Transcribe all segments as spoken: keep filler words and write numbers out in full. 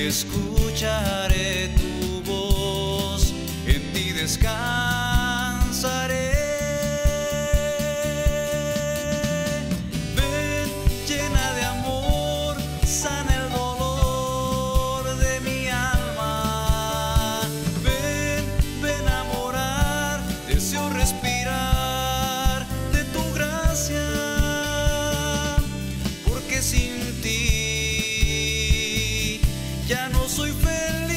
escucharé tu voz, en ti descansaré. Ven, llena de amor, sana el dolor de mi alma. Ven, ven a morar, deseo respirar de tu gracia, porque sin ti ya no soy feliz.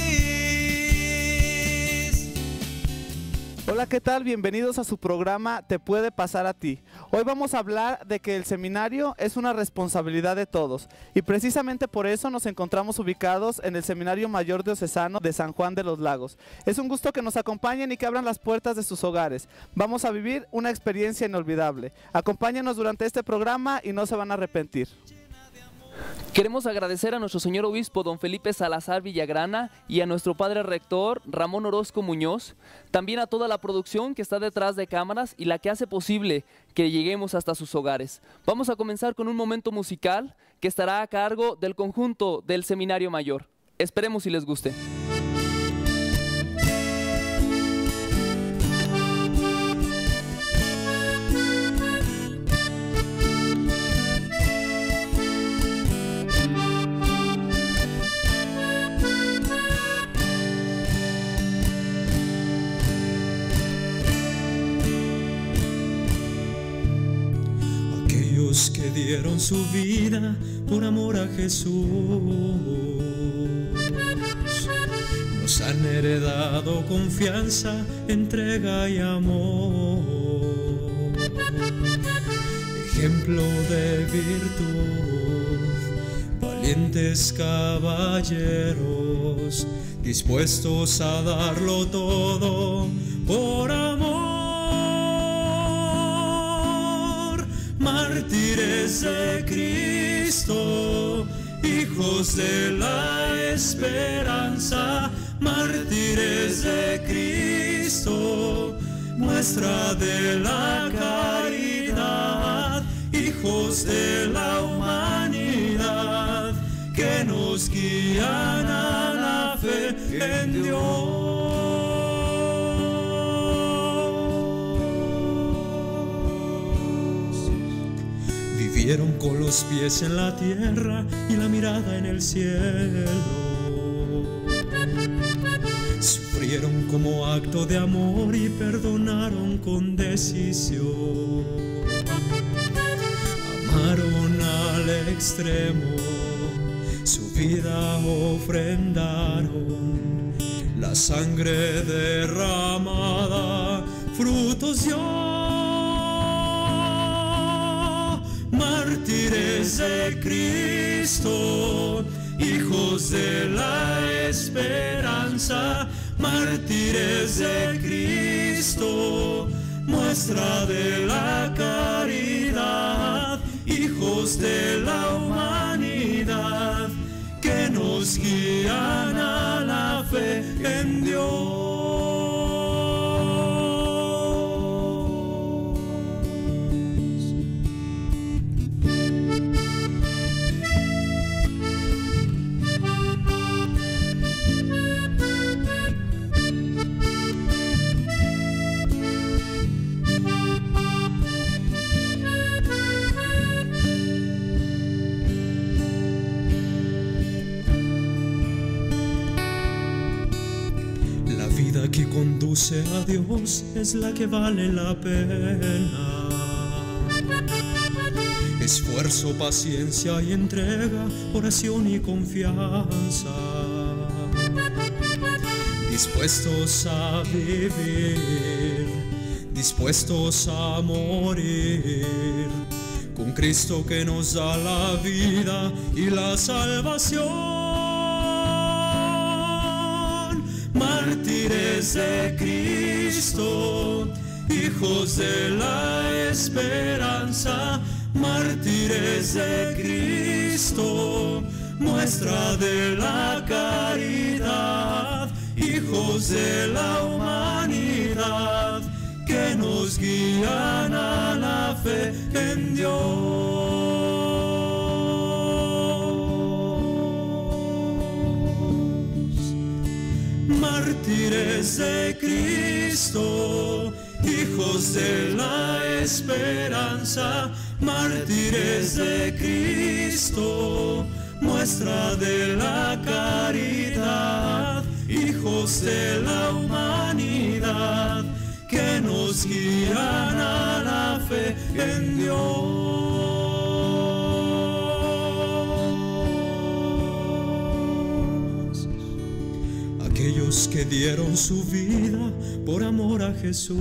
Hola, ¿qué tal? Bienvenidos a su programa Te Puede Pasar a Ti. Hoy vamos a hablar de que el seminario es una responsabilidad de todos y precisamente por eso nos encontramos ubicados en el Seminario Mayor Diocesano de San Juan de los Lagos. Es un gusto que nos acompañen y que abran las puertas de sus hogares. Vamos a vivir una experiencia inolvidable. Acompáñenos durante este programa y no se van a arrepentir. Queremos agradecer a nuestro señor obispo don Felipe Salazar Villagrana y a nuestro padre rector Ramón Orozco Muñoz, también a toda la producción que está detrás de cámaras y la que hace posible que lleguemos hasta sus hogares. Vamos a comenzar con un momento musical que estará a cargo del conjunto del Seminario Mayor. Esperemos si les guste. Que dieron su vida por amor a Jesús, nos han heredado confianza, entrega y amor, ejemplo de virtud, valientes caballeros, dispuestos a darlo todo por amor. Mártires de Cristo, hijos de la esperanza, mártires de Cristo, muestra de la caridad, hijos de la humanidad, que nos guían a la fe en Dios. Vivieron con los pies en la tierra y la mirada en el cielo. Sufrieron como acto de amor y perdonaron con decisión. Amaron al extremo, su vida ofrendaron. La sangre derramada, frutos dio. Mártires de Cristo, hijos de la esperanza, mártires de Cristo, muestra de la caridad, hijos de la humanidad, que nos guían a la fe en Dios. Que conduce a Dios es la que vale la pena. Esfuerzo, paciencia y entrega, oración y confianza. Dispuestos a vivir, dispuestos a morir, con Cristo que nos da la vida y la salvación. Mártires de Cristo, hijos de la esperanza, mártires de Cristo, muestra de la caridad, hijos de la humanidad, que nos guían a la fe en Dios. mártires de Cristo, hijos de la esperanza, mártires de Cristo, muestra de la caridad, hijos de la humanidad, que nos guían a la fe en Dios. Aquellos que dieron su vida por amor a Jesús.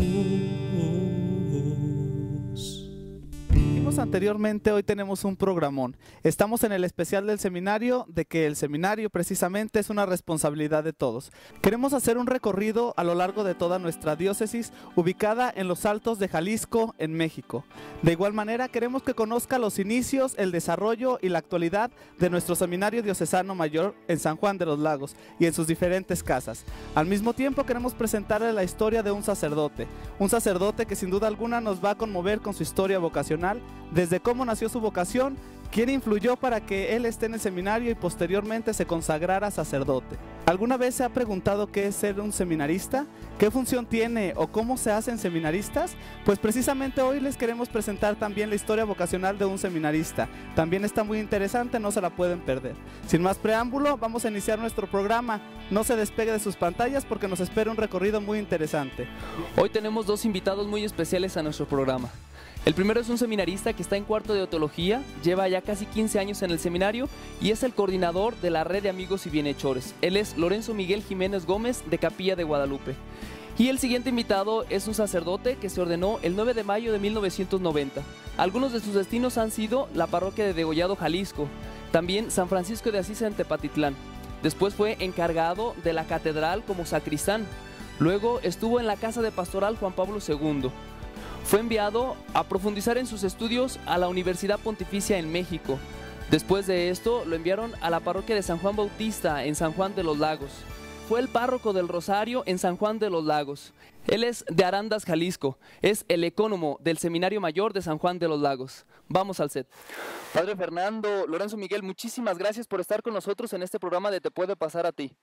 Anteriormente, hoy tenemos un programón. Estamos en el especial del seminario, de que el seminario precisamente es una responsabilidad de todos. Queremos hacer un recorrido a lo largo de toda nuestra diócesis, ubicada en los Altos de Jalisco, en México. De igual manera, queremos que conozca los inicios, el desarrollo y la actualidad de nuestro seminario diocesano mayor en San Juan de los Lagos y en sus diferentes casas. Al mismo tiempo, queremos presentarle la historia de un sacerdote, un sacerdote que sin duda alguna nos va a conmover con su historia vocacional, desde cómo nació su vocación, quién influyó para que él esté en el seminario y posteriormente se consagrara sacerdote. ¿Alguna vez se ha preguntado qué es ser un seminarista? ¿Qué función tiene o cómo se hacen seminaristas? Pues precisamente hoy les queremos presentar también la historia vocacional de un seminarista. También está muy interesante, no se la pueden perder. Sin más preámbulo, vamos a iniciar nuestro programa. No se despegue de sus pantallas porque nos espera un recorrido muy interesante. Hoy tenemos dos invitados muy especiales a nuestro programa. El primero es un seminarista que está en cuarto de teología, lleva ya casi quince años en el seminario y es el coordinador de la red de amigos y bienhechores. Él es Lorenzo Miguel Jiménez Gómez, de Capilla de Guadalupe. Y el siguiente invitado es un sacerdote que se ordenó el nueve de mayo de mil novecientos noventa. Algunos de sus destinos han sido la parroquia de Degollado, Jalisco, también San Francisco de Asís en Tepatitlán. Después fue encargado de la catedral como sacristán. Luego estuvo en la casa de pastoral Juan Pablo segundo. Fue enviado a profundizar en sus estudios a la Universidad Pontificia en México. Después de esto, lo enviaron a la parroquia de San Juan Bautista en San Juan de los Lagos. Fue el párroco del Rosario en San Juan de los Lagos. Él es de Arandas, Jalisco. Es el ecónomo del Seminario Mayor de San Juan de los Lagos. Vamos al set. Padre Fernando, Lorenzo Miguel, muchísimas gracias por estar con nosotros en este programa de Te Puede Pasar a Ti.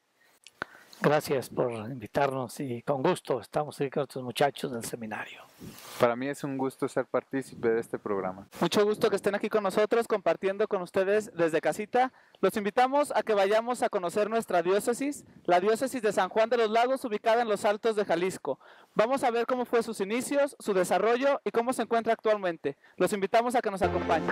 Gracias por invitarnos y con gusto estamos aquí con estos muchachos del seminario. Para mí es un gusto ser partícipe de este programa. Mucho gusto que estén aquí con nosotros compartiendo con ustedes desde casita. Los invitamos a que vayamos a conocer nuestra diócesis, la diócesis de San Juan de los Lagos, ubicada en los Altos de Jalisco. Vamos a ver cómo fue sus inicios, su desarrollo y cómo se encuentra actualmente. Los invitamos a que nos acompañen.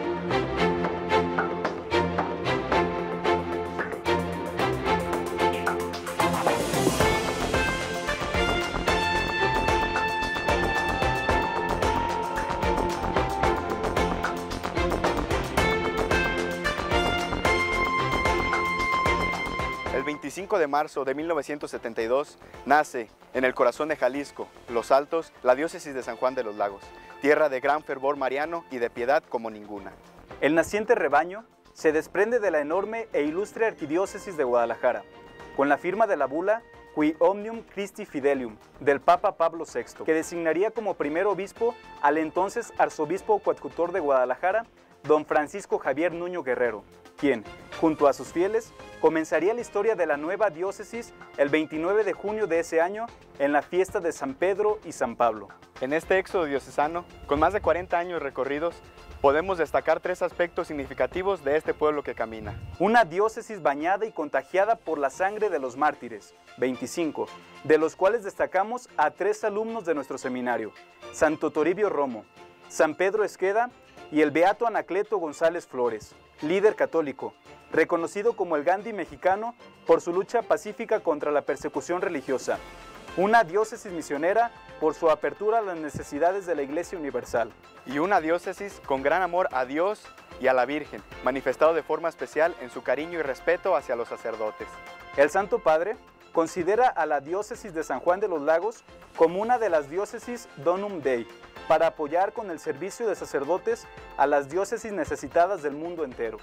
El veinticinco de marzo de mil novecientos setenta y dos nace en el corazón de Jalisco, Los Altos, la diócesis de San Juan de los Lagos, tierra de gran fervor mariano y de piedad como ninguna. El naciente rebaño se desprende de la enorme e ilustre arquidiócesis de Guadalajara, con la firma de la bula Qui Omnium Christi Fidelium del Papa Pablo sexto, que designaría como primer obispo al entonces arzobispo coadjutor de Guadalajara, don Francisco Javier Nuño Guerrero, quien, junto a sus fieles, comenzaría la historia de la nueva diócesis el veintinueve de junio de ese año en la fiesta de San Pedro y San Pablo. En este éxodo diocesano, con más de cuarenta años recorridos, podemos destacar tres aspectos significativos de este pueblo que camina. Una diócesis bañada y contagiada por la sangre de los mártires, veinticinco, de los cuales destacamos a tres alumnos de nuestro seminario, Santo Toribio Romo, San Pedro Esqueda y el beato Anacleto González Flores, líder católico, reconocido como el Gandhi mexicano por su lucha pacífica contra la persecución religiosa. Una diócesis misionera por su apertura a las necesidades de la Iglesia Universal. Y una diócesis con gran amor a Dios y a la Virgen, manifestado de forma especial en su cariño y respeto hacia los sacerdotes. El Santo Padre considera a la diócesis de San Juan de los Lagos como una de las diócesis Donum Dei, para apoyar con el servicio de sacerdotes a las diócesis necesitadas del mundo entero.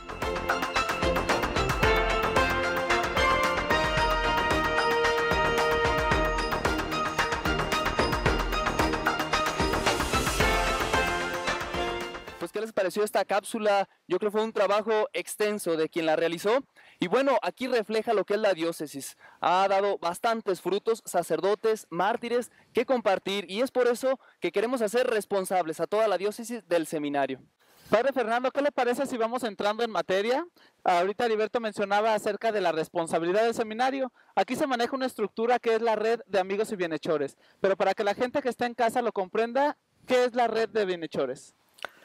Pues, ¿qué les pareció esta cápsula? Yo creo que fue un trabajo extenso de quien la realizó Y bueno, aquí refleja lo que es la diócesis. Ha dado bastantes frutos, sacerdotes, mártires que compartir, y es por eso que queremos hacer responsables a toda la diócesis del seminario. Padre Fernando, ¿qué le parece si vamos entrando en materia? Ahorita Heriberto mencionaba acerca de la responsabilidad del seminario. Aquí se maneja una estructura que es la red de amigos y bienhechores, pero para que la gente que está en casa lo comprenda, ¿qué es la red de bienhechores?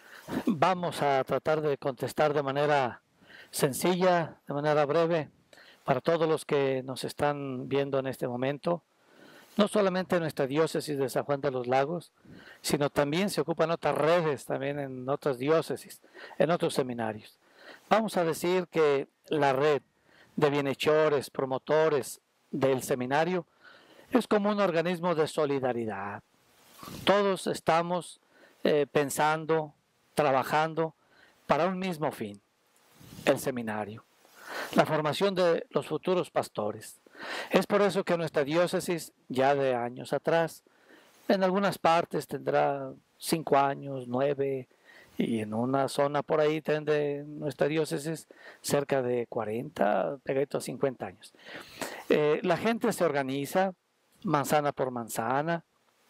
Vamos a tratar de contestar de manera sencilla, de manera breve, para todos los que nos están viendo en este momento. No solamente en nuestra diócesis de San Juan de los Lagos, sino también se ocupan otras redes, también en otras diócesis, en otros seminarios. Vamos a decir que la red de bienhechores, promotores del seminario, es como un organismo de solidaridad. Todos estamos eh, pensando, trabajando para un mismo fin, el seminario, la formación de los futuros pastores. Es por eso que nuestra diócesis, ya de años atrás, en algunas partes tendrá cinco años, nueve, y en una zona por ahí de nuestra diócesis cerca de cuarenta, pegadito a cincuenta años. Eh, la gente se organiza manzana por manzana.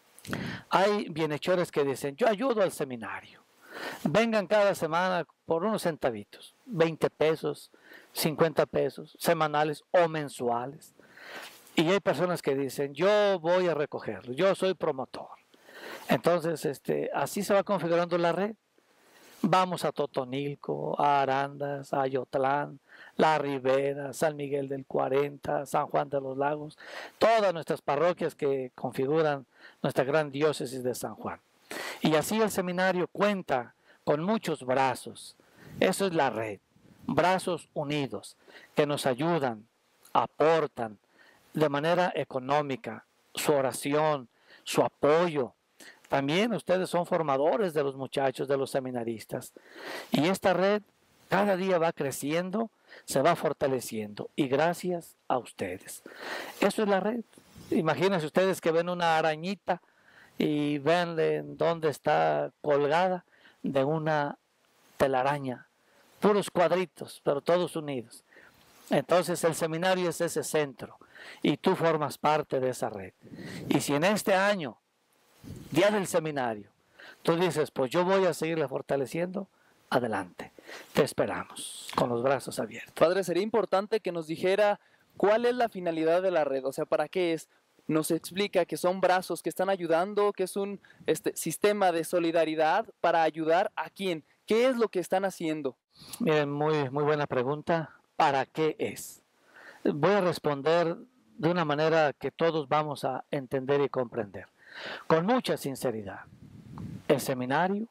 Hay bienhechores que dicen, yo ayudo al seminario. Vengan cada semana por unos centavitos, veinte pesos, cincuenta pesos, semanales o mensuales. Y hay personas que dicen, yo voy a recogerlo, yo soy promotor. Entonces, este, así se va configurando la red. Vamos a Totonilco, a Arandas, a Ayotlán, La Ribera, San Miguel del cuarenta, San Juan de los Lagos, todas nuestras parroquias que configuran nuestra gran diócesis de San Juan. Y así el seminario cuenta con muchos brazos. Eso es la red, brazos unidos que nos ayudan, aportan de manera económica, su oración, su apoyo. También ustedes son formadores de los muchachos, de los seminaristas. Y esta red cada día va creciendo, se va fortaleciendo. Y gracias a ustedes. Eso es la red. Imagínense ustedes que ven una arañita y ven dónde está colgada de una telaraña. Puros cuadritos, pero todos unidos. Entonces el seminario es ese centro y tú formas parte de esa red. Y si en este año, día del seminario, tú dices, pues yo voy a seguirle fortaleciendo, adelante, te esperamos con los brazos abiertos. Padre, sería importante que nos dijera cuál es la finalidad de la red, o sea, ¿para qué es? Nos explica que son brazos que están ayudando, que es un este, sistema de solidaridad para ayudar a quién. ¿Qué es lo que están haciendo? Miren, muy, muy buena pregunta. ¿Para qué es? Voy a responder de una manera que todos vamos a entender y comprender. Con mucha sinceridad. El seminario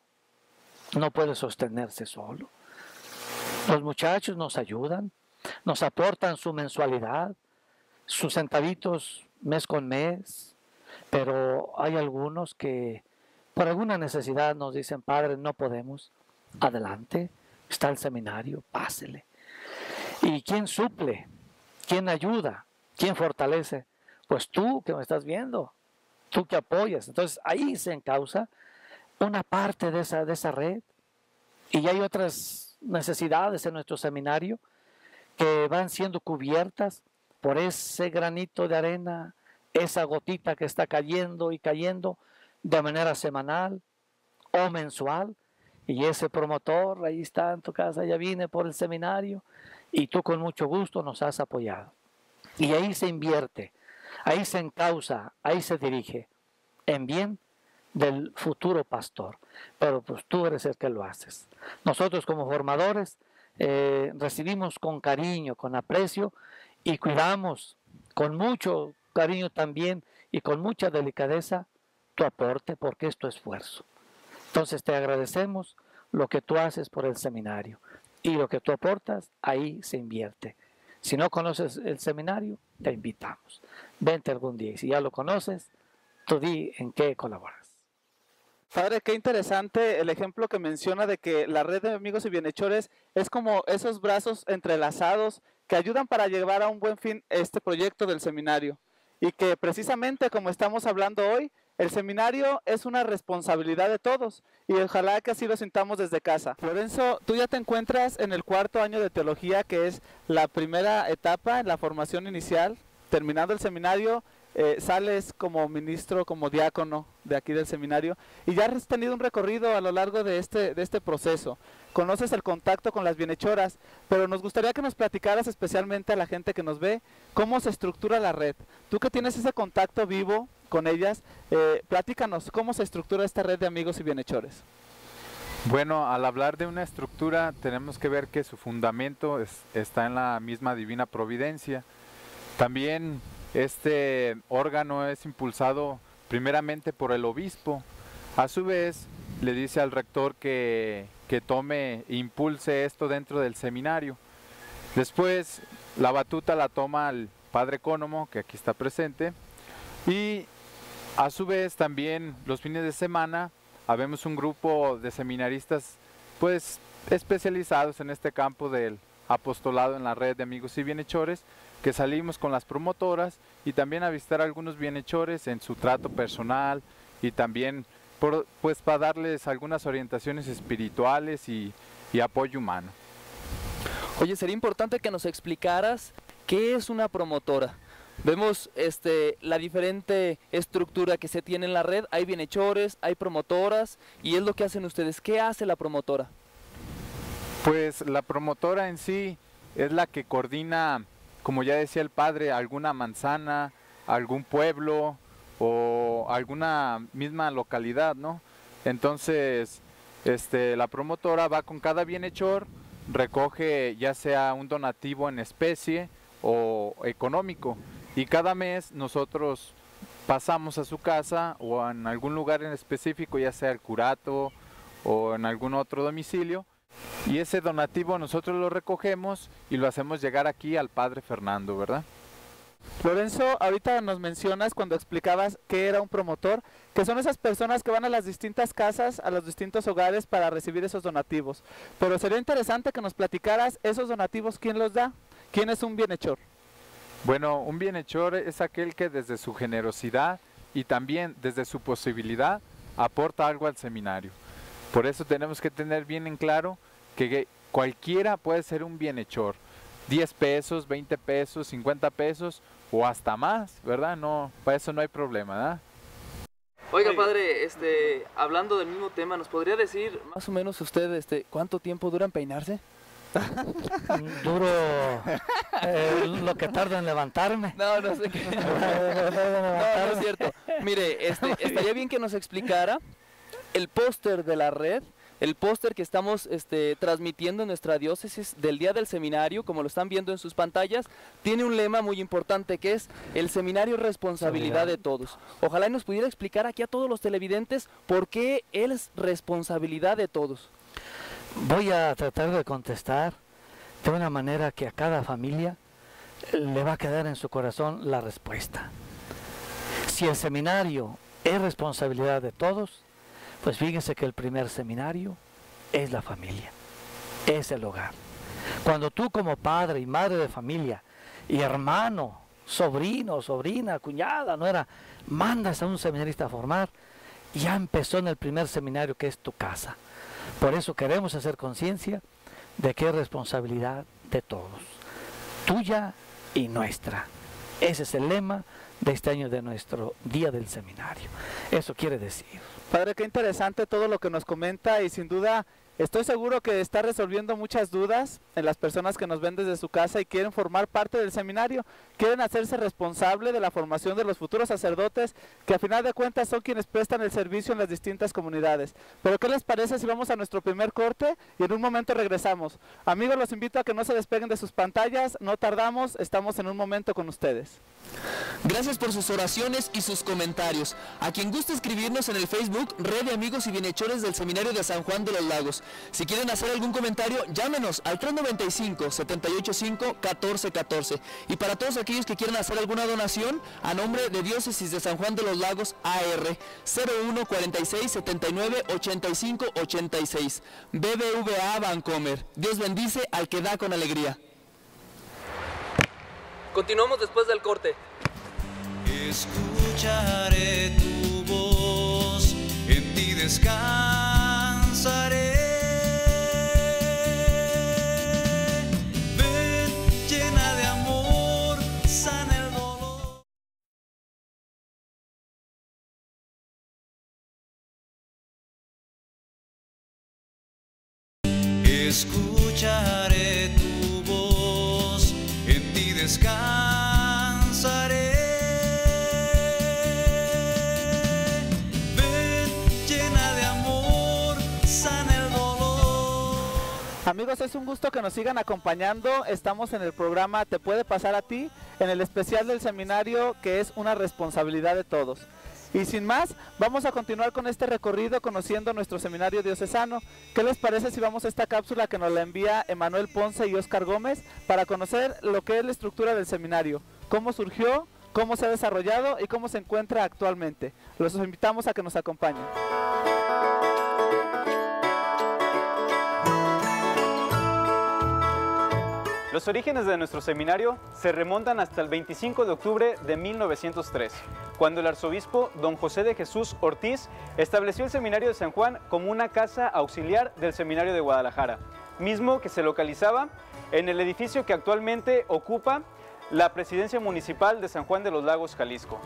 no puede sostenerse solo. Los muchachos nos ayudan, nos aportan su mensualidad, sus centavitos mes con mes, pero hay algunos que por alguna necesidad nos dicen, padre, no podemos. Adelante, está el seminario, pásele. ¿Y quién suple? ¿Quién ayuda? ¿Quién fortalece? Pues tú que me estás viendo, tú que apoyas. Entonces ahí se encausa una parte de esa, de esa red. Y hay otras necesidades en nuestro seminario que van siendo cubiertas por ese granito de arena, esa gotita que está cayendo y cayendo de manera semanal o mensual. Y ese promotor, ahí está en tu casa, ya vine por el seminario y tú con mucho gusto nos has apoyado. Y ahí se invierte, ahí se encausa, ahí se dirige en bien del futuro pastor. Pero pues tú eres el que lo haces. Nosotros como formadores eh, recibimos con cariño, con aprecio y cuidamos con mucho cariño también y con mucha delicadeza tu aporte porque es tu esfuerzo. Entonces te agradecemos lo que tú haces por el seminario y lo que tú aportas, ahí se invierte. Si no conoces el seminario, te invitamos. Vente algún día y si ya lo conoces, tú di en qué colaboras. Padre, qué interesante el ejemplo que menciona de que la red de amigos y bienhechores es como esos brazos entrelazados que ayudan para llevar a un buen fin este proyecto del seminario. Y que precisamente como estamos hablando hoy, el seminario es una responsabilidad de todos y ojalá que así lo sintamos desde casa. Lorenzo, tú ya te encuentras en el cuarto año de teología, que es la primera etapa en la formación inicial. Terminando el seminario, eh, sales como ministro, como diácono de aquí del seminario, y ya has tenido un recorrido a lo largo de este, de este proceso. Conoces el contacto con las bienhechoras, pero nos gustaría que nos platicaras, especialmente a la gente que nos ve, cómo se estructura la red. Tú que tienes ese contacto vivo con ellas, eh, platícanos cómo se estructura esta red de amigos y bienhechores. Bueno, al hablar de una estructura tenemos que ver que su fundamento es, está en la misma divina providencia. También este órgano es impulsado primeramente por el obispo. A su vez le dice al rector que, que tome e impulse esto dentro del seminario. Después la batuta la toma el padre Ecónomo, que aquí está presente, y a su vez también los fines de semana habemos un grupo de seminaristas pues especializados en este campo del apostolado en la red de amigos y bienhechores, que salimos con las promotoras y también a visitar a algunos bienhechores en su trato personal y también por, pues para darles algunas orientaciones espirituales y, y apoyo humano. Oye, sería importante que nos explicaras qué es una promotora. Vemos este, la diferente estructura que se tiene en la red, hay bienhechores, hay promotoras, y es lo que hacen ustedes. ¿Qué hace la promotora? Pues la promotora en sí es la que coordina, como ya decía el padre, alguna manzana, algún pueblo o alguna misma localidad, ¿no? Entonces, este, la promotora va con cada bienhechor, recoge ya sea un donativo en especie o económico, y cada mes nosotros pasamos a su casa o en algún lugar en específico, ya sea el curato o en algún otro domicilio, y ese donativo nosotros lo recogemos y lo hacemos llegar aquí al padre Fernando, ¿verdad? Lorenzo, ahorita nos mencionas cuando explicabas qué era un promotor, que son esas personas que van a las distintas casas, a los distintos hogares para recibir esos donativos. Pero sería interesante que nos platicaras esos donativos, ¿quién los da? ¿Quién es un bienhechor? Bueno, un bienhechor es aquel que desde su generosidad y también desde su posibilidad aporta algo al seminario. Por eso tenemos que tener bien en claro que cualquiera puede ser un bienhechor. diez pesos, veinte pesos, cincuenta pesos o hasta más, ¿verdad? No, para eso no hay problema, ¿verdad? Oiga, padre, este, hablando del mismo tema, ¿nos podría decir más o menos usted este, cuánto tiempo dura en peinarse? Duro eh, lo que tarda en levantarme. No, no sé qué. No, no es cierto. Mire, este, estaría bien que nos explicara el póster de la red, el póster que estamos este, transmitiendo en nuestra diócesis del día del seminario, como lo están viendo en sus pantallas. Tiene un lema muy importante que es: el seminario es responsabilidad de todos. Ojalá nos pudiera explicar aquí a todos los televidentes por qué él es responsabilidad de todos. Voy a tratar de contestar de una manera que a cada familia le va a quedar en su corazón la respuesta. Si el seminario es responsabilidad de todos, pues fíjense que el primer seminario es la familia, es el hogar. Cuando tú como padre y madre de familia y hermano, sobrino, sobrina, cuñada, nuera, mandas a un seminarista a formar, ya empezó en el primer seminario, que es tu casa. Por eso queremos hacer conciencia de que es responsabilidad de todos, tuya y nuestra. Ese es el lema de este año de nuestro Día del Seminario. Eso quiere decir. Padre, qué interesante todo lo que nos comenta, y sin duda estoy seguro que está resolviendo muchas dudas en las personas que nos ven desde su casa y quieren formar parte del seminario, quieren hacerse responsable de la formación de los futuros sacerdotes, que a final de cuentas son quienes prestan el servicio en las distintas comunidades. Pero ¿qué les parece si vamos a nuestro primer corte y en un momento regresamos? Amigos, los invito a que no se despeguen de sus pantallas, no tardamos, estamos en un momento con ustedes. Gracias por sus oraciones y sus comentarios. A quien guste escribirnos en el Facebook, Red de Amigos y Bienhechores del Seminario de San Juan de los Lagos. Si quieren hacer algún comentario, llámenos al tres noventa y cinco, setenta y ocho cinco, catorce catorce. Y para todos aquellos que quieran hacer alguna donación, a nombre de Diócesis de San Juan de los Lagos A R, cero uno cuarenta y seis, setenta y nueve, ochenta y cinco, ochenta y seis. B B V A Bancomer. Dios bendice al que da con alegría. Continuamos después del corte. Escucharé tu voz. descansaré. Ven, llena de amor, sana el dolor. Escucharé tu voz, en ti descansaré. Ven, llena de amor, sana el dolor. Amigos, es un gusto que nos sigan acompañando. Estamos en el programa Te Puede Pasar a Ti, en el especial del seminario que es una responsabilidad de todos. Y sin más, vamos a continuar con este recorrido conociendo nuestro seminario diocesano. ¿Qué les parece si vamos a esta cápsula que nos la envía Emanuel Ponce y Óscar Gómez para conocer lo que es la estructura del seminario, cómo surgió, cómo se ha desarrollado y cómo se encuentra actualmente? Los invitamos a que nos acompañen. Los orígenes de nuestro seminario se remontan hasta el veinticinco de octubre de mil novecientos tres, cuando el arzobispo don José de Jesús Ortiz estableció el seminario de San Juan como una casa auxiliar del seminario de Guadalajara, mismo que se localizaba en el edificio que actualmente ocupa la presidencia municipal de San Juan de los Lagos, Jalisco.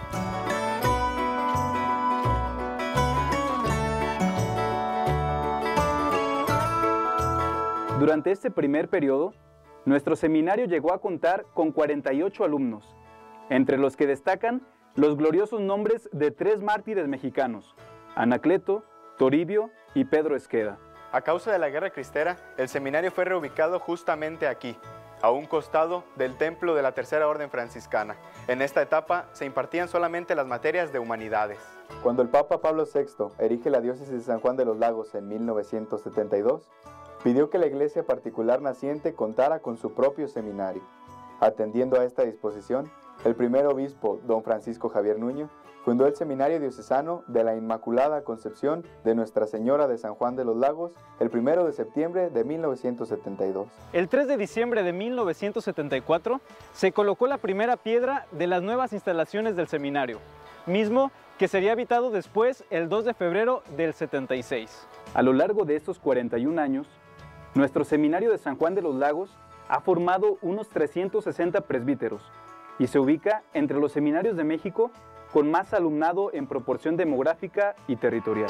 Durante este primer periodo, nuestro seminario llegó a contar con cuarenta y ocho alumnos, entre los que destacan los gloriosos nombres de tres mártires mexicanos, Anacleto, Toribio y Pedro Esqueda. A causa de la Guerra Cristera, el seminario fue reubicado justamente aquí, a un costado del templo de la Tercera Orden Franciscana. En esta etapa se impartían solamente las materias de humanidades. Cuando el Papa Pablo sexto erige la diócesis de San Juan de los Lagos en mil novecientos setenta y dos, pidió que la iglesia particular naciente contara con su propio seminario. Atendiendo a esta disposición, el primer obispo, don Francisco Javier Nuño, fundó el Seminario Diocesano de la Inmaculada Concepción de Nuestra Señora de San Juan de los Lagos el primero de septiembre de mil novecientos setenta y dos. El tres de diciembre de mil novecientos setenta y cuatro se colocó la primera piedra de las nuevas instalaciones del seminario, mismo que sería habitado después el dos de febrero del setenta y seis. A lo largo de estos cuarenta y un años, nuestro seminario de San Juan de los Lagos ha formado unos trescientos sesenta presbíteros y se ubica entre los seminarios de México con más alumnado en proporción demográfica y territorial.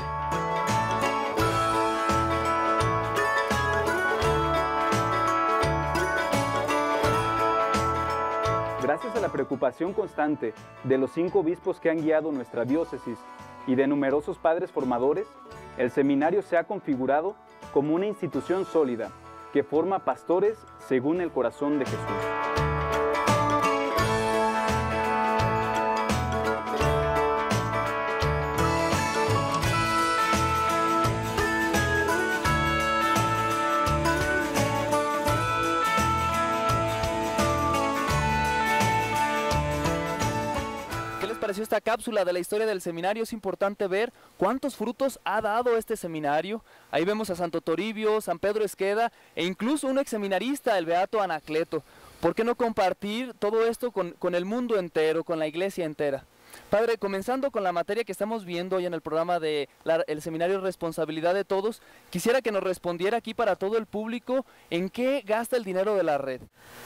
Gracias a la preocupación constante de los cinco obispos que han guiado nuestra diócesis y de numerosos padres formadores, el seminario se ha configurado como una institución sólida que forma pastores según el corazón de Jesús. Pareció esta cápsula de la historia del seminario. Es importante ver cuántos frutos ha dado este seminario. Ahí vemos a Santo Toribio, San Pedro Esqueda e incluso un ex seminarista, el beato Anacleto. ¿Por qué no compartir todo esto con, con el mundo entero, con la iglesia entera? Padre, comenzando con la materia que estamos viendo hoy en el programa de la, el seminario Responsabilidad de Todos, quisiera que nos respondiera aquí para todo el público en qué gasta el dinero de la red.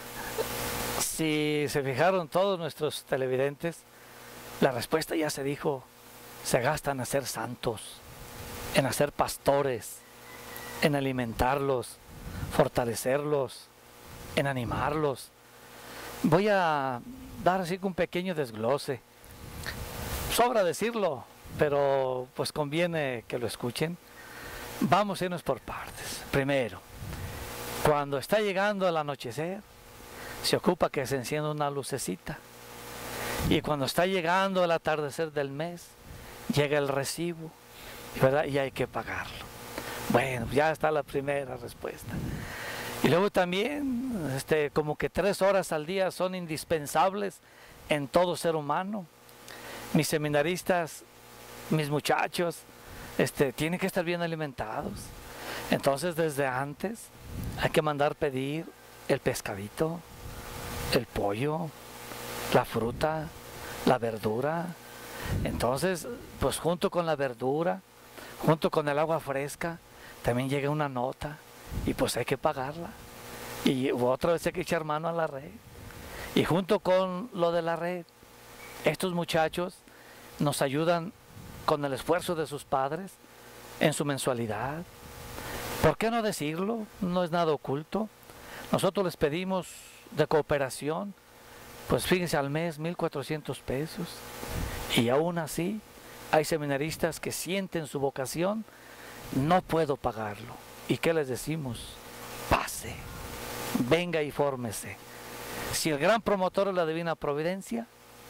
Si se fijaron todos nuestros televidentes, la respuesta ya se dijo: se gasta en hacer santos, en hacer pastores, en alimentarlos, fortalecerlos, en animarlos. Voy a dar así un pequeño desglose. Sobra decirlo, pero pues conviene que lo escuchen. Vamos a irnos por partes. Primero, cuando está llegando el anochecer, se ocupa que se encienda una lucecita. Y cuando está llegando el atardecer del mes, llega el recibo, ¿verdad? Y hay que pagarlo. Bueno, ya está la primera respuesta. Y luego también, este, como que tres horas al día son indispensables en todo ser humano. Mis seminaristas, mis muchachos, este, tienen que estar bien alimentados. Entonces, desde antes, hay que mandar pedir el pescadito, el pollo, la fruta, la verdura. Entonces, pues junto con la verdura, junto con el agua fresca, también llega una nota y pues hay que pagarla. Y otra vez hay que echar mano a la red. Y junto con lo de la red, estos muchachos nos ayudan con el esfuerzo de sus padres en su mensualidad. ¿Por qué no decirlo? No es nada oculto. Nosotros les pedimos de cooperación, pues fíjense, al mes mil cuatrocientos pesos. Y aún así hay seminaristas que sienten su vocación, no puedo pagarlo. ¿Y qué les decimos? Pase, venga y fórmese. Si el gran promotor es la Divina Providencia,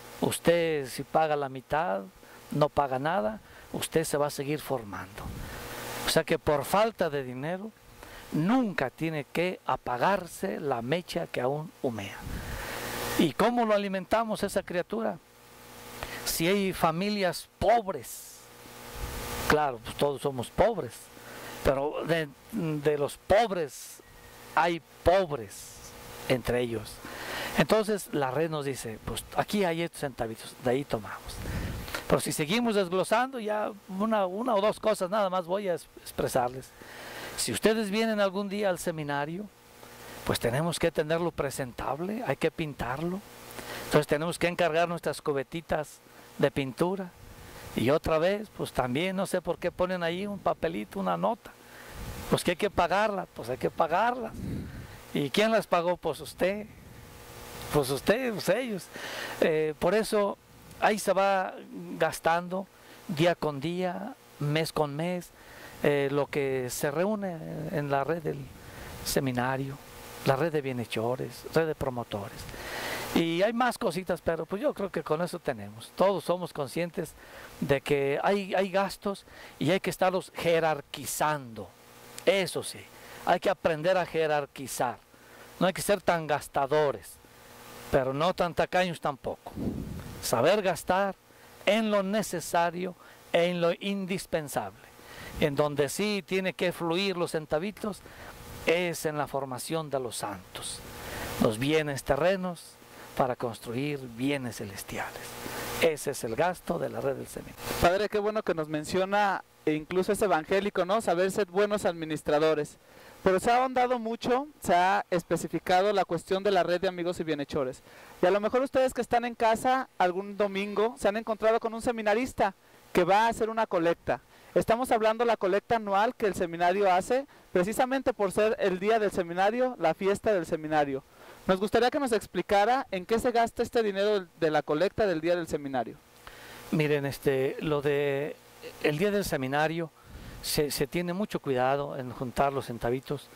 usted si paga la mitad, no paga nada, usted se va a seguir formando. O sea que por falta de dinero, nunca tiene que apagarse la mecha que aún humea. ¿Y cómo lo alimentamos esa criatura? Si hay familias pobres, claro, pues todos somos pobres, pero de, de los pobres hay pobres entre ellos. Entonces la red nos dice, pues aquí hay estos centavitos, de ahí tomamos. Pero si seguimos desglosando, ya una, una o dos cosas nada más voy a expresarles. Si ustedes vienen algún día al seminario, pues tenemos que tenerlo presentable, hay que pintarlo. Entonces tenemos que encargar nuestras cubetitas de pintura. Y otra vez, pues también no sé por qué ponen ahí un papelito, una nota. Pues que hay que pagarla, pues hay que pagarla. ¿Y quién las pagó? Pues usted. Pues usted, pues ellos. Eh, por eso ahí se va gastando día con día, mes con mes, eh, lo que se reúne en la red del seminario, la red de bienhechores, red de promotores. Y hay más cositas, pero pues yo creo que con eso tenemos. Todos somos conscientes de que hay, hay gastos y hay que estarlos jerarquizando. Eso sí, hay que aprender a jerarquizar. No hay que ser tan gastadores, pero no tan tacaños tampoco. Saber gastar en lo necesario e en lo indispensable. En donde sí tiene que fluir los centavitos es en la formación de los santos. Los bienes terrenos para construir bienes celestiales. Ese es el gasto de la red del seminario. Padre, qué bueno que nos menciona, e incluso es evangélico, ¿no? Saber ser buenos administradores. Pero se ha ahondado mucho, se ha especificado la cuestión de la red de amigos y bienhechores. Y a lo mejor ustedes que están en casa algún domingo se han encontrado con un seminarista que va a hacer una colecta. Estamos hablando de la colecta anual que el seminario hace, precisamente por ser el día del seminario, la fiesta del seminario. Nos gustaría que nos explicara en qué se gasta este dinero de la colecta del día del seminario. Miren, este, lo de el día del seminario, se, se tiene mucho cuidado en juntar los centavitos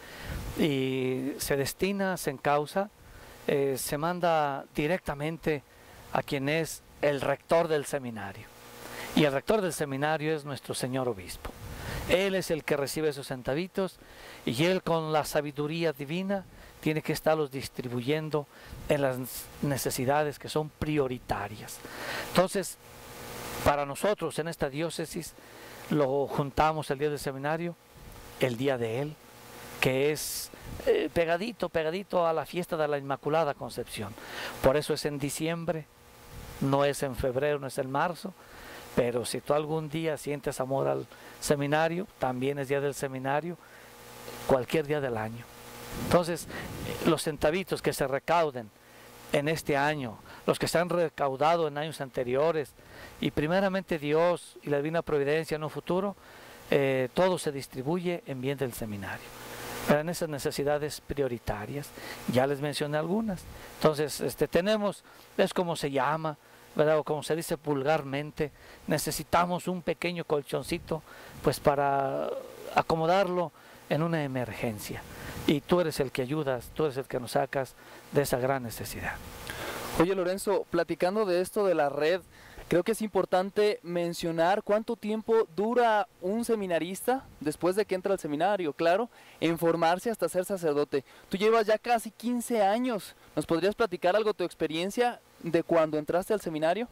y se destina, se encausa, eh, se manda directamente a quien es el rector del seminario. Y el rector del seminario es nuestro señor obispo. Él es el que recibe esos centavitos y él, con la sabiduría divina, tiene que estarlos distribuyendo en las necesidades que son prioritarias. Entonces, para nosotros en esta diócesis lo juntamos el día del seminario, el día de él, que es eh, pegadito, pegadito a la fiesta de la Inmaculada Concepción. Por eso es en diciembre, no es en febrero, no es en marzo, pero si tú algún día sientes amor al seminario, también es día del seminario, cualquier día del año. Entonces, los centavitos que se recauden en este año, los que se han recaudado en años anteriores, y primeramente Dios y la Divina Providencia en un futuro, eh, todo se distribuye en bien del seminario. Pero en esas necesidades prioritarias, ya les mencioné algunas. Entonces, este, tenemos, es como se llama, ¿verdad? O como se dice vulgarmente, necesitamos un pequeño colchoncito, pues para acomodarlo en una emergencia. Y tú eres el que ayudas, tú eres el que nos sacas de esa gran necesidad. Oye, Lorenzo, platicando de esto de la red, creo que es importante mencionar cuánto tiempo dura un seminarista después de que entra al seminario, claro, en formarse hasta ser sacerdote. Tú llevas ya casi quince años. ¿Nos podrías platicar algo de tu experiencia de cuando entraste al seminario?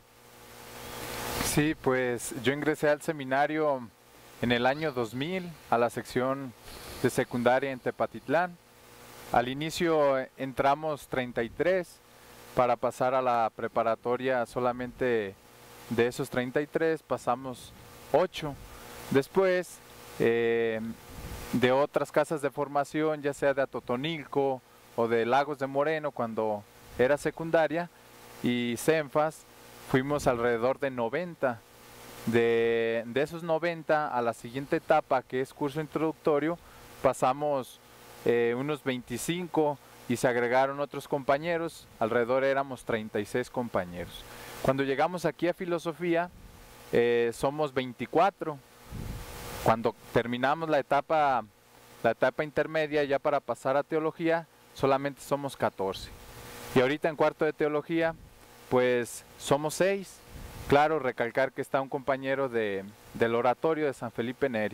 Sí, pues yo ingresé al seminario en el año dos mil a la sección de secundaria en Tepatitlán. Al inicio entramos treinta y tres, para pasar a la preparatoria solamente de esos treinta y tres pasamos ocho. Después, eh, de otras casas de formación, ya sea de Atotonilco o de Lagos de Moreno cuando era secundaria, y CENFAS, fuimos alrededor de noventa. De, de esos noventa a la siguiente etapa, que es curso introductorio, pasamos eh, unos veinticinco y se agregaron otros compañeros, alrededor éramos treinta y seis compañeros. Cuando llegamos aquí a filosofía, eh, somos veinticuatro. Cuando terminamos la etapa, la etapa intermedia ya para pasar a teología, solamente somos catorce. Y ahorita en cuarto de teología, pues somos seis. Claro, recalcar que está un compañero de, del oratorio de San Felipe Neri.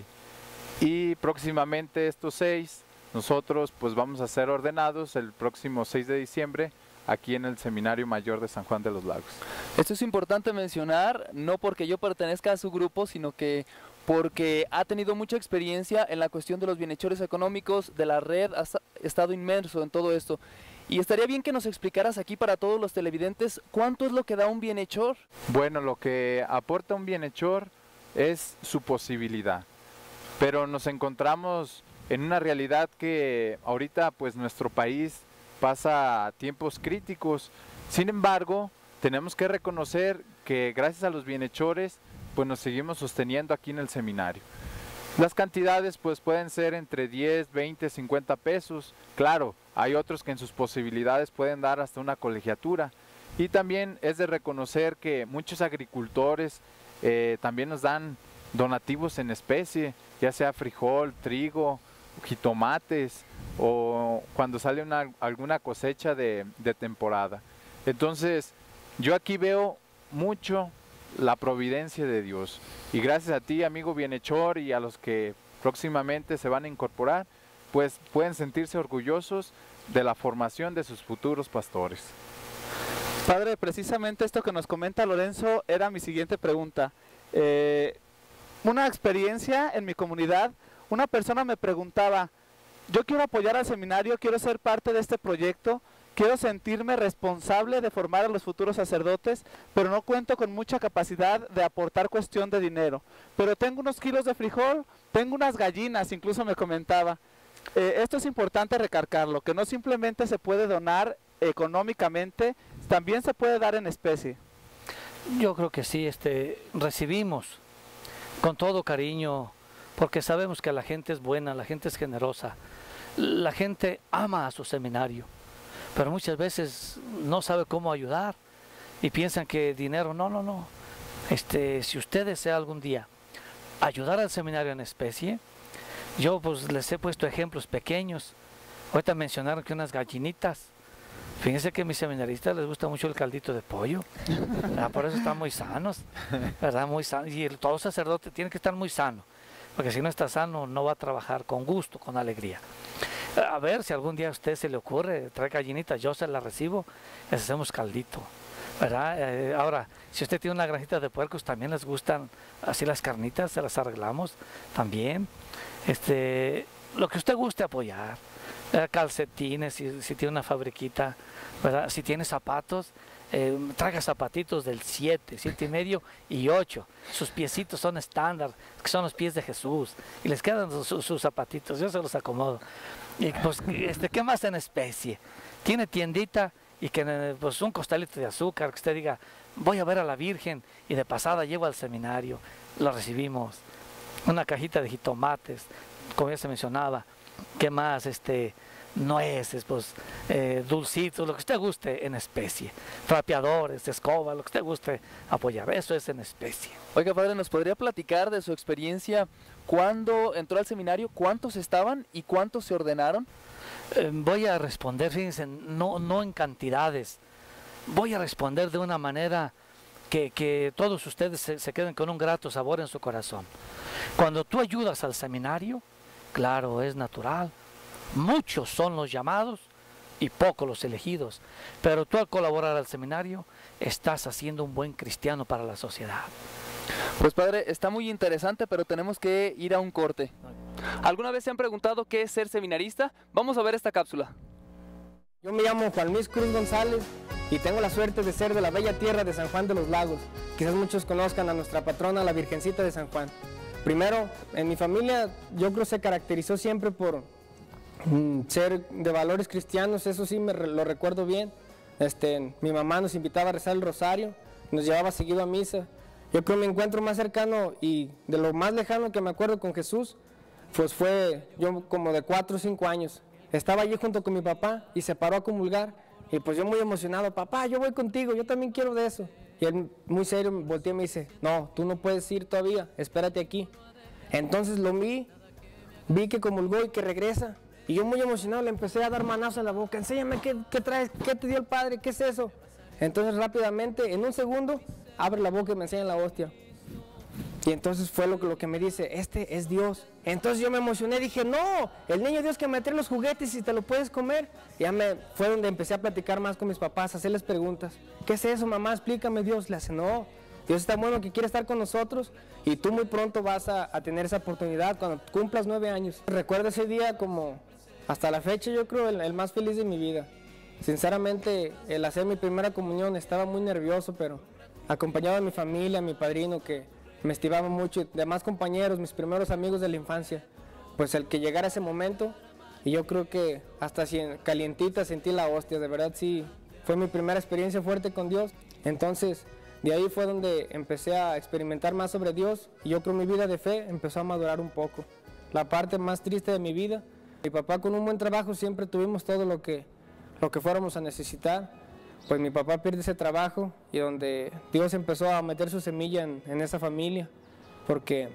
Y próximamente estos seis, nosotros pues vamos a ser ordenados el próximo seis de diciembre aquí en el Seminario Mayor de San Juan de los Lagos. Esto es importante mencionar, no porque yo pertenezca a su grupo, sino que porque ha tenido mucha experiencia en la cuestión de los bienhechores económicos, de la red, ha estado inmerso en todo esto. Y estaría bien que nos explicaras aquí para todos los televidentes cuánto es lo que da un bienhechor. Bueno, lo que aporta un bienhechor es su posibilidad, pero nos encontramos en una realidad que ahorita pues nuestro país pasa tiempos críticos. Sin embargo, tenemos que reconocer que gracias a los bienhechores pues nos seguimos sosteniendo aquí en el seminario. Las cantidades pues pueden ser entre diez, veinte, cincuenta pesos. Claro, hay otros que en sus posibilidades pueden dar hasta una colegiatura. Y también es de reconocer que muchos agricultores eh, también nos dan donativos en especie, ya sea frijol, trigo, jitomates o cuando sale una, alguna cosecha de, de temporada. Entonces, yo aquí veo mucho la providencia de Dios. Y gracias a ti, amigo bienhechor, y a los que próximamente se van a incorporar, pues pueden sentirse orgullosos de la formación de sus futuros pastores. Padre, precisamente esto que nos comenta Lorenzo era mi siguiente pregunta. Eh, una experiencia en mi comunidad, una persona me preguntaba, yo quiero apoyar al seminario, quiero ser parte de este proyecto, quiero sentirme responsable de formar a los futuros sacerdotes, pero no cuento con mucha capacidad de aportar cuestión de dinero. Pero tengo unos kilos de frijol, tengo unas gallinas, incluso me comentaba. Eh, esto es importante recargarlo, que no simplemente se puede donar económicamente, también se puede dar en especie. Yo creo que sí, este, recibimos con todo cariño, porque sabemos que la gente es buena, la gente es generosa, la gente ama a su seminario, pero muchas veces no sabe cómo ayudar y piensan que dinero, no, no, no. Este, si usted desea algún día ayudar al seminario en especie, yo pues les he puesto ejemplos pequeños. Ahorita mencionaron que unas gallinitas. Fíjense que a mis seminaristas les gusta mucho el caldito de pollo, ¿verdad? Por eso están muy sanos, ¿verdad? Muy sanos. Y el, todo sacerdote tiene que estar muy sano, porque si no está sano no va a trabajar con gusto, con alegría. A ver si algún día a usted se le ocurre, trae gallinitas, yo se las recibo, les hacemos caldito, ¿verdad? Eh, ahora, si usted tiene una granjita de puercos, también les gustan así las carnitas, se las arreglamos también. Este, lo que usted guste apoyar, eh, calcetines, si, si tiene una fabriquita, ¿verdad? Si tiene zapatos, eh, traiga zapatitos del siete, siete y medio y ocho. Sus piecitos son estándar, que son los pies de Jesús, y les quedan sus, sus zapatitos, yo se los acomodo. Y pues, este, ¿qué más en especie? Tiene tiendita y que pues un costalito de azúcar, que usted diga, voy a ver a la Virgen y de pasada llevo al seminario, lo recibimos. Una cajita de jitomates, como ya se mencionaba. ¿Qué más? Este, nueces, pues, eh, dulcitos, lo que usted guste en especie. Trapeadores, escoba, lo que usted guste apoyar. Eso es en especie. Oiga, padre, ¿nos podría platicar de su experiencia cuando entró al seminario? ¿Cuántos estaban y cuántos se ordenaron? Eh, voy a responder, fíjense, no, no en cantidades. Voy a responder de una manera que, que todos ustedes se, se queden con un grato sabor en su corazón. Cuando tú ayudas al seminario, claro, es natural. Muchos son los llamados y pocos los elegidos. Pero tú al colaborar al seminario, estás haciendo un buen cristiano para la sociedad. Pues padre, está muy interesante, pero tenemos que ir a un corte. ¿Alguna vez se han preguntado qué es ser seminarista? Vamos a ver esta cápsula. Yo me llamo Juan Luis Cruz González y tengo la suerte de ser de la bella tierra de San Juan de los Lagos. Quizás muchos conozcan a nuestra patrona, la Virgencita de San Juan. primero, en mi familia yo creo se caracterizó siempre por mm, ser de valores cristianos, eso sí me re, lo recuerdo bien. Este, mi mamá nos invitaba a rezar el rosario, nos llevaba seguido a misa. Yo creo que mi encuentro más cercano y de lo más lejano que me acuerdo con Jesús, pues fue yo como de cuatro o cinco años. Estaba allí junto con mi papá y se paró a comulgar y pues yo muy emocionado, papá, yo voy contigo, yo también quiero de eso. Y él muy serio me volteó y me dice, no, tú no puedes ir todavía, espérate aquí. Entonces lo vi, vi que comulgó y que regresa. Y yo muy emocionado le empecé a dar manazos en la boca, enséñame qué, qué traes, qué te dio el padre, qué es eso. Entonces rápidamente, en un segundo, abre la boca y me enseña la hostia. Y entonces fue lo que, lo que me dice, este es Dios. Entonces yo me emocioné, dije, no, el niño Dios que me trae los juguetes y te lo puedes comer. Y ya me, fue donde empecé a platicar más con mis papás, a hacerles preguntas. ¿Qué es eso, mamá? Explícame, Dios. Le hace, no, Dios está bueno, que quiere estar con nosotros y tú muy pronto vas a, a tener esa oportunidad cuando cumplas nueve años. Recuerdo ese día como hasta la fecha, yo creo, el, el más feliz de mi vida. Sinceramente, el hacer mi primera comunión estaba muy nervioso, pero acompañado de mi familia, mi padrino, que me estimaba mucho, y demás compañeros, mis primeros amigos de la infancia, pues el que llegara ese momento, y yo creo que hasta así calientita sentí la hostia, de verdad sí, fue mi primera experiencia fuerte con Dios. Entonces, de ahí fue donde empecé a experimentar más sobre Dios, y yo creo mi vida de fe empezó a madurar un poco. La parte más triste de mi vida, mi papá con un buen trabajo siempre tuvimos todo lo que, lo que fuéramos a necesitar. Pues mi papá pierde ese trabajo y donde Dios empezó a meter su semilla en, en esa familia, porque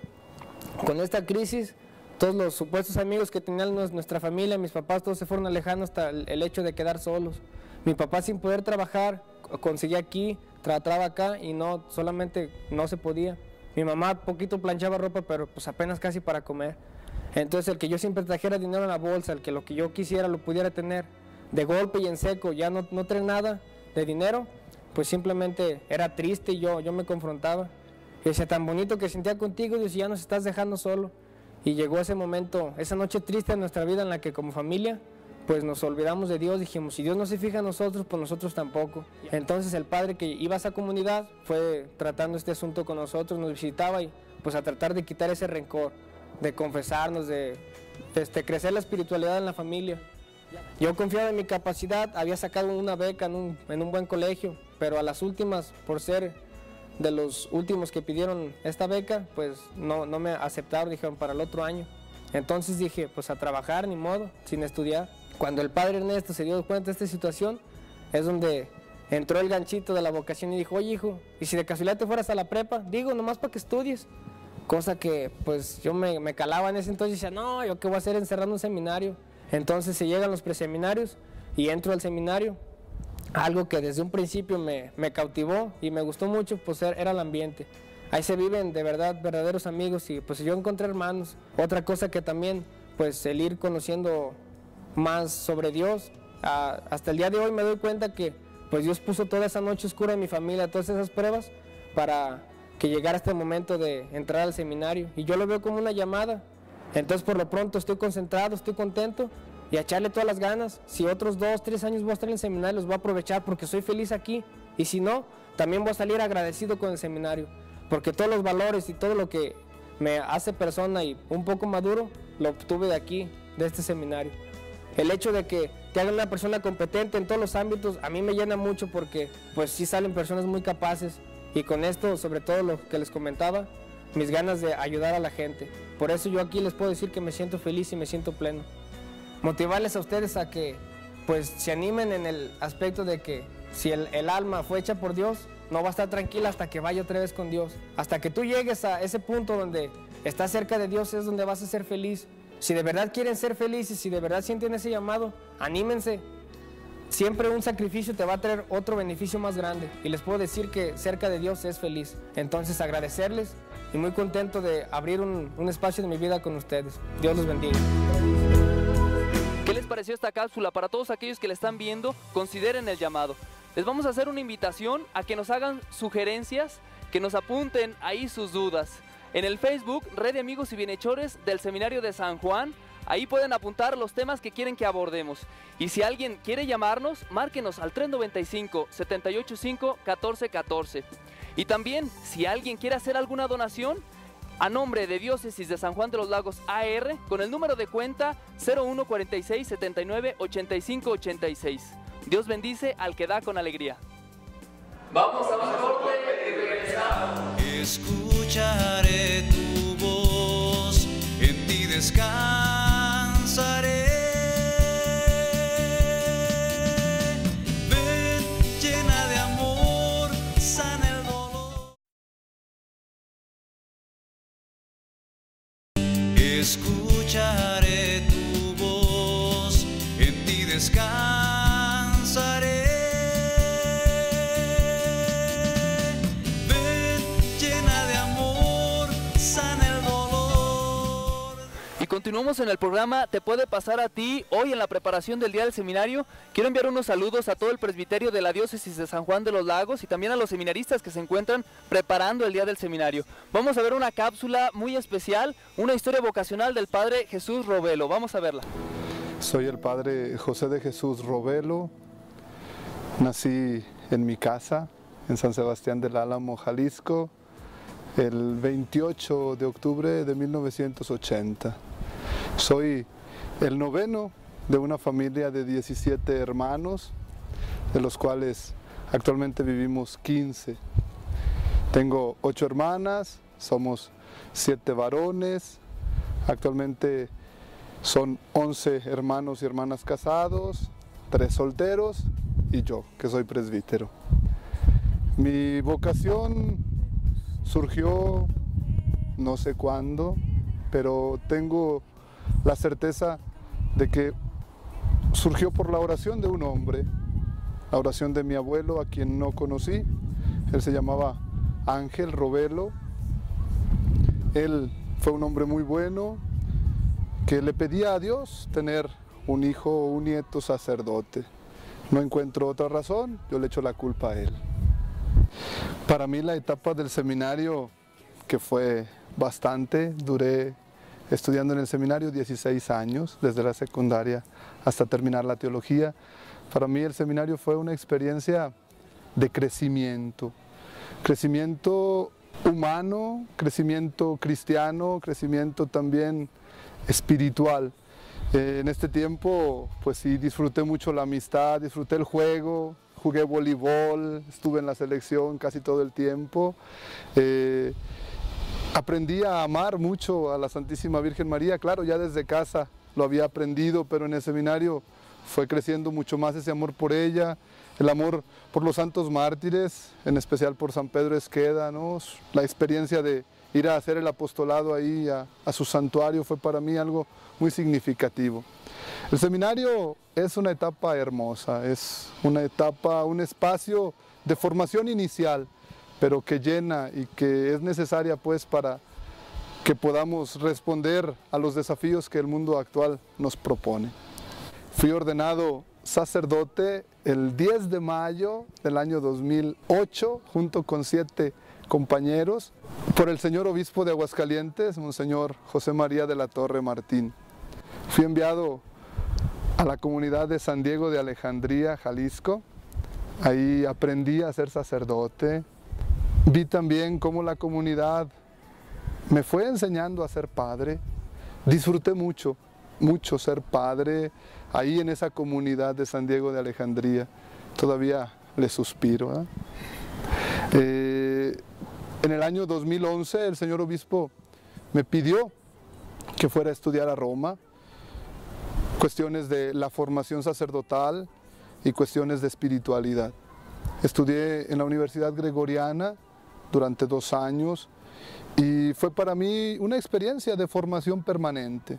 con esta crisis todos los supuestos amigos que tenían nuestra familia, mis papás, todos se fueron alejando hasta el, el hecho de quedar solos. Mi papá sin poder trabajar, conseguía aquí, trataba acá y no, solamente no se podía. Mi mamá poquito planchaba ropa, pero pues apenas casi para comer. Entonces el que yo siempre trajera dinero en la bolsa, el que lo que yo quisiera lo pudiera tener, de golpe y en seco, ya no, no trae nada de dinero, pues simplemente era triste y yo, yo me confrontaba. Y decía, tan bonito que sentía contigo, Dios, y ya nos estás dejando solo. Y llegó ese momento, esa noche triste en nuestra vida en la que como familia, pues nos olvidamos de Dios, dijimos, si Dios no se fija en nosotros, pues nosotros tampoco. Entonces el padre que iba a esa comunidad fue tratando este asunto con nosotros, nos visitaba y pues a tratar de quitar ese rencor, de confesarnos, de este, crecer la espiritualidad en la familia. Yo confiaba en mi capacidad, había sacado una beca en un, en un buen colegio, pero a las últimas, por ser de los últimos que pidieron esta beca, pues no, no me aceptaron, dijeron para el otro año. Entonces dije, pues a trabajar, ni modo, sin estudiar. Cuando el padre Ernesto se dio cuenta de esta situación, es donde entró el ganchito de la vocación y dijo, oye hijo, ¿y si de casualidad te fueras a la prepa? Digo, nomás para que estudies. Cosa que pues yo me, me calaba en ese entonces y decía, no, ¿yo qué voy a hacer encerrando un seminario? Entonces se llegan los preseminarios y entro al seminario. Algo que desde un principio me, me cautivó y me gustó mucho, pues era el ambiente. Ahí se viven de verdad verdaderos amigos y pues yo encontré hermanos. Otra cosa que también, pues el ir conociendo más sobre Dios. A, hasta el día de hoy me doy cuenta que pues Dios puso toda esa noche oscura en mi familia, todas esas pruebas, para que llegara este momento de entrar al seminario. Y yo lo veo como una llamada. Entonces por lo pronto estoy concentrado, estoy contento y a echarle todas las ganas. Si otros dos, tres años voy a estar en el seminario, los voy a aprovechar porque soy feliz aquí. Y si no, también voy a salir agradecido con el seminario, porque todos los valores y todo lo que me hace persona y un poco maduro, lo obtuve de aquí, de este seminario. El hecho de que te hagan una persona competente en todos los ámbitos, a mí me llena mucho porque pues sí salen personas muy capaces y con esto, sobre todo lo que les comentaba, mis ganas de ayudar a la gente. Por eso yo aquí les puedo decir que me siento feliz y me siento pleno. Motivarles a ustedes a que pues se animen en el aspecto de que si el, el alma fue hecha por Dios, no va a estar tranquila hasta que vaya otra vez con Dios. Hasta que tú llegues a ese punto donde estás cerca de Dios es donde vas a ser feliz. Si de verdad quieren ser felices, si de verdad sienten ese llamado, anímense. Siempre un sacrificio te va a traer otro beneficio más grande. Y les puedo decir que cerca de Dios es feliz. Entonces agradecerles y muy contento de abrir un, un espacio de mi vida con ustedes. Dios los bendiga. ¿Qué les pareció esta cápsula? Para todos aquellos que la están viendo, consideren el llamado. Les vamos a hacer una invitación a que nos hagan sugerencias, que nos apunten ahí sus dudas. En el Facebook, Red de Amigos y Bienhechores del Seminario de San Juan, ahí pueden apuntar los temas que quieren que abordemos. Y si alguien quiere llamarnos, márquenos al tres noventa y cinco, setenta y ocho cinco, catorce catorce. Y también, si alguien quiere hacer alguna donación, A nombre de Diócesis de San Juan de los Lagos A R, con el número de cuenta cero uno cuarenta y seis, setenta y nueve, ochenta y cinco ochenta y seis. Dios bendice al que da con alegría. Vamos a un corte y regresamos. Escucharé tu voz, en ti descansaré. Ven, llena de amor, sana el dolor. Escucharé tu voz, en ti descansaré. Continuamos en el programa Te puede pasar a ti. Hoy en la preparación del día del seminario quiero enviar unos saludos a todo el presbiterio de la Diócesis de San Juan de los Lagos y también a los seminaristas que se encuentran preparando el día del seminario. Vamos a ver una cápsula muy especial, una historia vocacional del Padre Jesús Robelo. Vamos a verla. Soy el Padre José de Jesús Robelo. Nací en mi casa, en San Sebastián del Álamo, Jalisco, el veintiocho de octubre de mil novecientos ochenta. Soy el noveno de una familia de diecisiete hermanos, de los cuales actualmente vivimos quince. Tengo ocho hermanas, somos siete varones, actualmente son once hermanos y hermanas casados, tres solteros y yo, que soy presbítero. Mi vocación surgió no sé cuándo, pero tengo la certeza de que surgió por la oración de un hombre, la oración de mi abuelo, a quien no conocí. Él se llamaba Ángel Robelo. Él fue un hombre muy bueno que le pedía a Dios tener un hijo o un nieto sacerdote. No encuentro otra razón, yo le echo la culpa a él. Para mí la etapa del seminario, que fue bastante, duré estudiando en el seminario dieciséis años, desde la secundaria hasta terminar la teología. Para mí el seminario fue una experiencia de crecimiento, crecimiento humano, crecimiento cristiano, crecimiento también espiritual. Eh, en este tiempo, pues sí, disfruté mucho la amistad, disfruté el juego, jugué voleibol, estuve en la selección casi todo el tiempo. Eh, Aprendí a amar mucho a la Santísima Virgen María, claro, ya desde casa lo había aprendido, pero en el seminario fue creciendo mucho más ese amor por ella, el amor por los santos mártires, en especial por San Pedro Esqueda, ¿no? La experiencia de ir a hacer el apostolado ahí a, a su santuario fue para mí algo muy significativo. El seminario es una etapa hermosa, es una etapa, un espacio de formación inicial, pero que llena y que es necesaria pues para que podamos responder a los desafíos que el mundo actual nos propone. Fui ordenado sacerdote el diez de mayo del año dos mil ocho, junto con siete compañeros, por el señor obispo de Aguascalientes, Monseñor José María de la Torre Martín. Fui enviado a la comunidad de San Diego de Alejandría, Jalisco. Ahí aprendí a ser sacerdote. Vi también cómo la comunidad me fue enseñando a ser padre. Disfruté mucho, mucho ser padre ahí en esa comunidad de San Diego de Alejandría. Todavía le suspiro. ¿eh? Eh, en el año dos mil once el señor obispo me pidió que fuera a estudiar a Roma, cuestiones de la formación sacerdotal y cuestiones de espiritualidad. Estudié en la Universidad Gregoriana durante dos años y fue para mí una experiencia de formación permanente,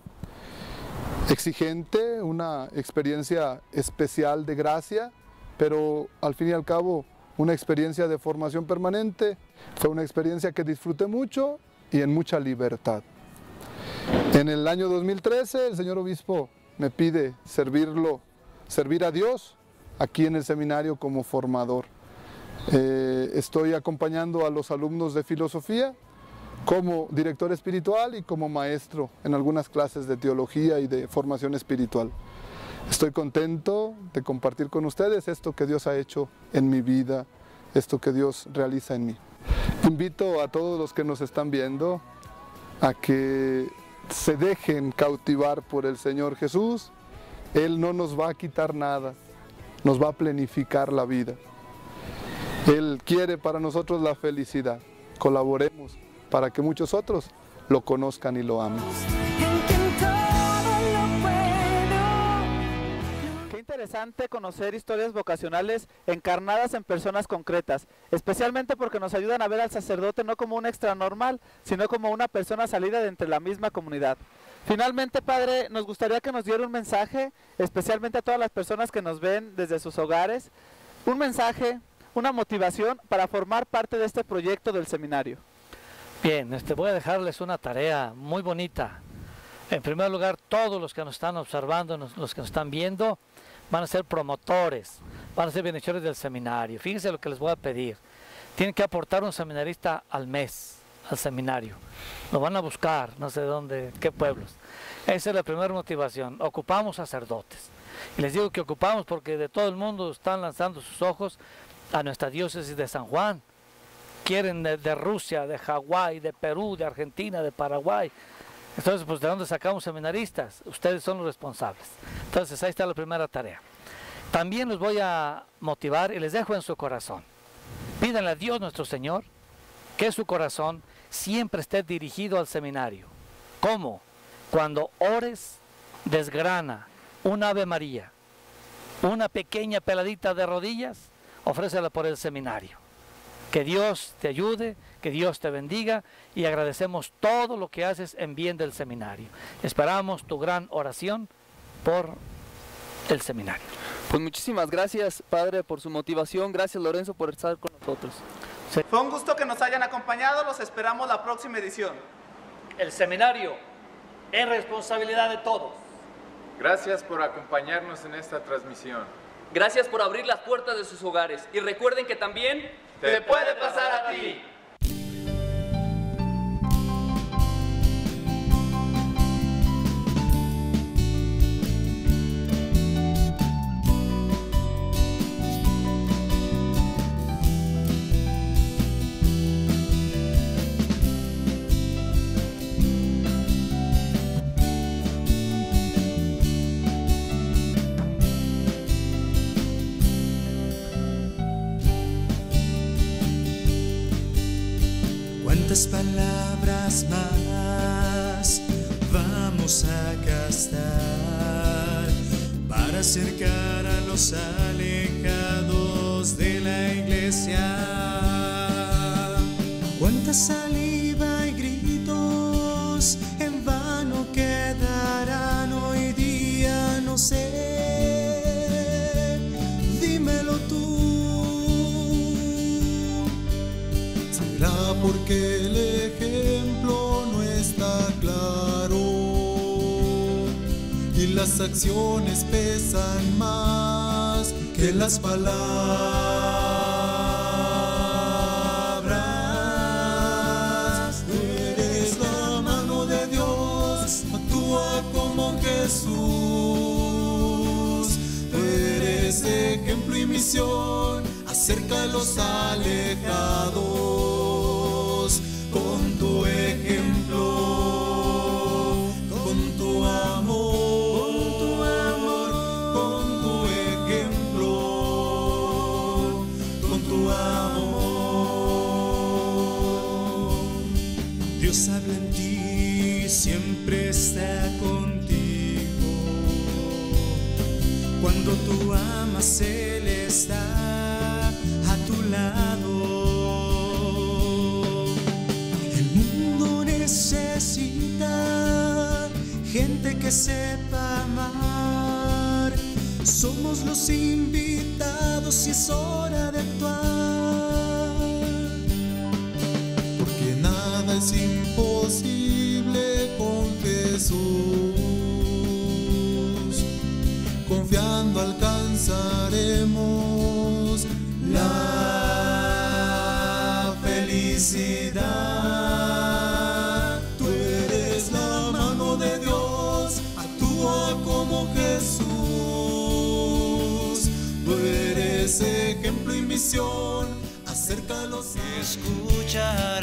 exigente, una experiencia especial de gracia, pero al fin y al cabo una experiencia de formación permanente. Fue una experiencia que disfruté mucho y en mucha libertad. En el año dos mil trece el señor obispo me pide servirlo, servir a Dios aquí en el seminario como formador. Eh, estoy acompañando a los alumnos de filosofía como director espiritual y como maestro en algunas clases de teología y de formación espiritual. Estoy contento de compartir con ustedes esto que Dios ha hecho en mi vida, esto que Dios realiza en mí. Invito a todos los que nos están viendo a que se dejen cautivar por el Señor Jesús. Él no nos va a quitar nada, nos va a planificar la vida. Él quiere para nosotros la felicidad. Colaboremos para que muchos otros lo conozcan y lo amen. Qué interesante conocer historias vocacionales encarnadas en personas concretas, especialmente porque nos ayudan a ver al sacerdote no como un extra normal, sino como una persona salida de entre la misma comunidad. Finalmente, Padre, nos gustaría que nos diera un mensaje, especialmente a todas las personas que nos ven desde sus hogares, un mensaje, una motivación para formar parte de este proyecto del seminario. Bien, este, voy a dejarles una tarea muy bonita. En primer lugar, todos los que nos están observando, nos- los que nos están viendo, van a ser promotores, van a ser bienhechores del seminario. Fíjense lo que les voy a pedir. Tienen que aportar un seminarista al mes al seminario. Lo van a buscar, no sé dónde, qué pueblos. Esa es la primera motivación. Ocupamos sacerdotes. Y les digo que ocupamos porque de todo el mundo están lanzando sus ojos a nuestra diócesis de San Juan. Quieren de, de Rusia, de Hawái, de Perú, de Argentina, de Paraguay. Entonces, pues, ¿de dónde sacamos seminaristas? Ustedes son los responsables. Entonces, ahí está la primera tarea. También los voy a motivar y les dejo en su corazón. Pídanle a Dios nuestro Señor que su corazón siempre esté dirigido al seminario. ¿Cómo? Cuando ores, desgrana un Ave María, una pequeña peladita de rodillas, ofrécela por el seminario. Que Dios te ayude, que Dios te bendiga y agradecemos todo lo que haces en bien del seminario. Esperamos tu gran oración por el seminario. Pues muchísimas gracias, Padre, por su motivación. Gracias, Lorenzo, por estar con nosotros. Fue un gusto que nos hayan acompañado, los esperamos la próxima edición. El seminario es responsabilidad de todos. Gracias por acompañarnos en esta transmisión. Gracias por abrir las puertas de sus hogares. Y recuerden que también Te puede pasar a ti. ¿Cuántas palabras más vamos a gastar para acercar a los alejados de la iglesia? ¿Cuánta saliva y gritos en vano quedarán hoy día? No sé, dímelo tú. ¿Será porque el ejemplo no está claro y las acciones pesan más que las palabras? Eres la mano de Dios, actúa como Jesús. Tú eres ejemplo y misión, acerca a los alejados con tu ejemplo, con tu amor, con tu ejemplo, con tu amor. Dios habla en ti, siempre está contigo. Cuando tú amas, Él está a tu lado. El mundo necesita gente que sepa amar. Somos los invitados y es hora de actuar, porque nada es imposible con Jesús. Confiando alcanzaremos la felicidad. Tú eres la mano de Dios, actúa como Jesús. Tú eres ejemplo y misión, acércalos. Escuchar